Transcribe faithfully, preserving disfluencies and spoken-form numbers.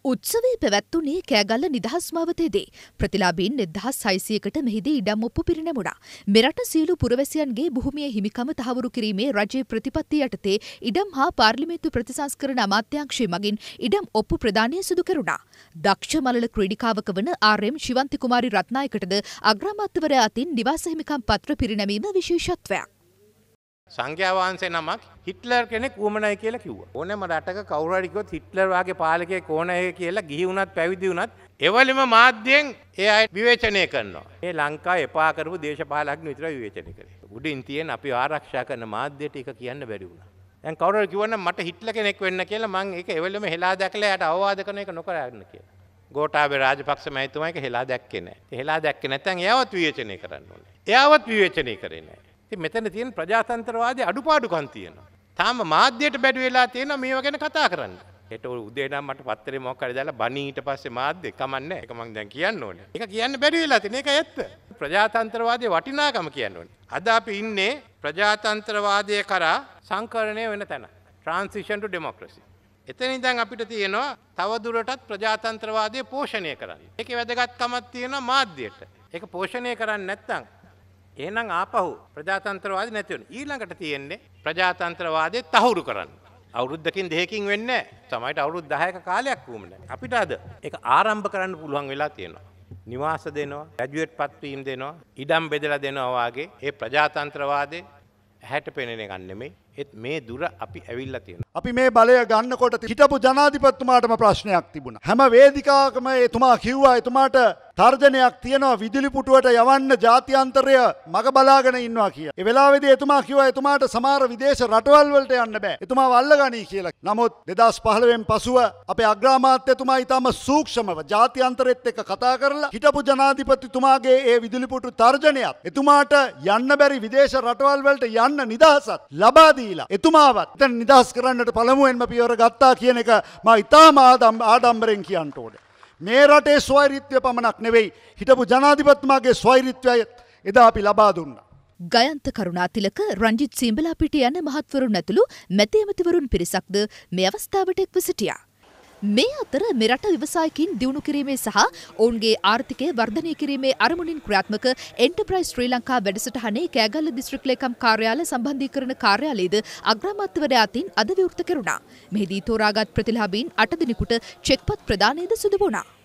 උත්සවයේ පැවැත්වුණේ කෑගල්ල නිදහස් මාවතේදී. ප්‍රතිලාභීන් එක්දහස් හයසියයකට මෙහිදී ඉඩම් ඔප්පු පිරිනැමුණා. මෙරට සියලු පුරවැසියන්ගේ භූමියේ හිමිකම තහවුරු කිරීමේ රජයේ ප්‍රතිපත්තිය යටතේ ඉඩම් හා පාර්ලිමේන්තු ප්‍රතිසංස්කරණ අමාත්‍යාංශය මගින් ඉඩම් ඔප්පු ප්‍රදානය සිදු කෙරුණා. දක්ෂ මලල ක්‍රීඩිකාවක වන ආර්.එම්. ශිවන්ති කුමාරි රත්නායකටද අග්‍රාමාත්‍යවරයා අතින් නිවාස හිමිකම් පත්‍ර පිරිනැමීම විශේෂත්වයක්. සංඝයා වහන්සේ නමක් හිට්ලර් කෙනෙක් වුමනයි කියලා කිව්වා. ඕනෑම රටක කවුරු හරි කිව්වොත් හිට්ලර් වගේ පාලකයෙක් ඕනයි කියලා ගිහි වුණත් පැවිදි වුණත් එවලෙම මාධ්‍යයෙන් ඒ අය විවේචනය කරනවා. මේ ලංකාව එපා කරපු දේශපාලකයන් විතරයි විවේචනය කරේ. උඩින් තියෙන අපි ආරක්ෂා කරන මාධ්‍යයට ඒක කියන්න බැරි වුණා. දැන් කවුරු හරි කිව්වනම් මට හිට්ලර් කෙනෙක් වෙන්න කියලා මම ඒක එවලෙම හෙලා දැකලා එයාට අවවාද කරන එක නොකර යන්න කියලා. ගෝඨාභය රාජපක්ෂ මහතුමා ඒක හෙලා දැක්කේ නැහැ. හෙලා දැක්කේ නැත්නම් එයාවත් විවේචනය කරන්න ඕනේ. එයාවත් විවේචනය කරේ නැහැ. මෙතන තියෙන ප්‍රජාතන්ත්‍රවාදී අඩුපාඩුකම් තියෙනවා. තාම මාධ්‍යයට බැඩු වෙලා තියෙනවා මේව ගැන කතා කරන්න. හෙට උදේ නම් මට පත්තරේ මොකක් හරි දාලා බණී ඊට පස්සේ මාධ්‍ය කමන්නේ. ඒක මම දැන් කියන්න ඕනේ. ඒක කියන්න බැරි වෙලා තියෙන එක ඇත්ත. ප්‍රජාතන්ත්‍රවාදයේ වටිනාකම කියන්න ඕනේ. අද අපි ඉන්නේ ප්‍රජාතන්ත්‍රවාදයේ කරා සංකරණය වෙන තැන. transition to democracy. එතන ඉඳන් අපිට තියෙනවා තව දුරටත් ප්‍රජාතන්ත්‍රවාදය පෝෂණය කරන්න. ඒකේ වැදගත්කමක් තියෙනවා මාධ්‍යයට. ඒක පෝෂණය කරන්නේ නැත්නම් එහෙනම් ආපහු ප්‍රජාතන්ත්‍රවාදී නැති වෙන. ඊළඟට තියෙන්නේ ප්‍රජාතන්ත්‍රවාදයේ තහවුරු කරන්න. අවුරුද්දකින් දෙකකින් වෙන්නේ නැහැ. සමහරට අවුරුදු දහයක කාලයක් වුම නැහැ. අපිට අද ඒක ආරම්භ කරන්න පුළුවන් වෙලා තියෙනවා. නිවාස දෙනවා, ග්‍රැජුවේට් පත්වීම් දෙනවා, ඉඩම් බෙදලා දෙනවා වාගේ ඒ ප්‍රජාතන්ත්‍රවාදයේ ඇහැට පෙනෙන එකක් නෙමෙයි. ඒත් මේ දුර අපි ඇවිල්ලා තියෙනවා. අපි මේ බලය ගන්නකොට හිටපු ජනාධිපතිතුමාටම ප්‍රශ්නයක් තිබුණා. හැම වේදිකාවකම එතුමා කිව්වා එතුමාට තර්ජනයක් තියෙනවා විදුලි පුටුවට යවන්න ජාත්‍යන්තරය මග බලාගෙන ඉන්නවා කියලා. ඒ වෙලාවේදී එතුමා කිව්වා එතුමාට සමහර විදේශ රටවල් වලට යන්න බෑ. එතුමාව අල්ලගනී කියලා. නමුත් දෙදහස් පහළොවෙන් පසුව අපේ අග්‍රාමාත්‍යතුමා ඊටම සූක්ෂමව ජාත්‍යන්තරෙත් එක්ක කතා කරලා හිටපු ජනාධිපතිතුමාගේ ඒ විදුලි පුටු තර්ජනයත් එතුමාට යන්න බැරි විදේශ රටවල් වලට යන්න නිදහසත් ලබා දීලා එතුමාවත් එතන නිදහස් කරන්නට පළමුවෙන්ම පියවර ගත්තා කියන එක මම ඉතාම ආඩම්බරෙන් කියන්න ඕනේ. මේ රටේ ස්වෛරීත්වය පමණක් නෙවෙයි හිටපු ජනාධිපතිතුමාගේ ස්වෛරීත්වය එදා අපි ලබා දුන්නා. ගයන්ත කරුණාතිලක රංජිත් සීඹලාපිටිය යන මහත්වරුන් ඇතුළු මැති ඇමතිවරුන් පිරිසක්ද මේ අවස්ථාවට එක්ව සිටියා. මේ අතර මෙරට ව්‍යවසායකින් දියුණු කිරීමේ සහ ඔවුන්ගේ ආර්ථිකය වර්ධනය කිරීමේ අරමුණින් ක්‍රියාත්මක එන්ටර්ප්‍රයිස් ශ්‍රී ලංකා වැඩසටහනේ කෑගල්ල දිස්ත්‍රික් ලේකම් කාර්යාලය සම්බන්ධීකරණ කාර්යාලයේද අග්‍රාමාත්‍යවරයා අතින් අද විවෘත කෙරුණා. මෙහිදී තෝරාගත් ප්‍රතිලාභීන් අට දිනකට චෙක්පත් ප්‍රදානයද සිදු වුණා.